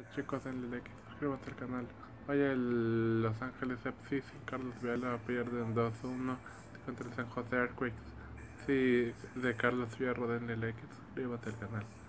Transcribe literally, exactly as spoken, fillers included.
Chicos, denle like, suscríbete al canal. Vaya el Los Ángeles F C sin Carlos Vela, pierden dos uno contra el San José Earthquakes. Sí, de Carlos Fierro, denle like, suscríbete al canal.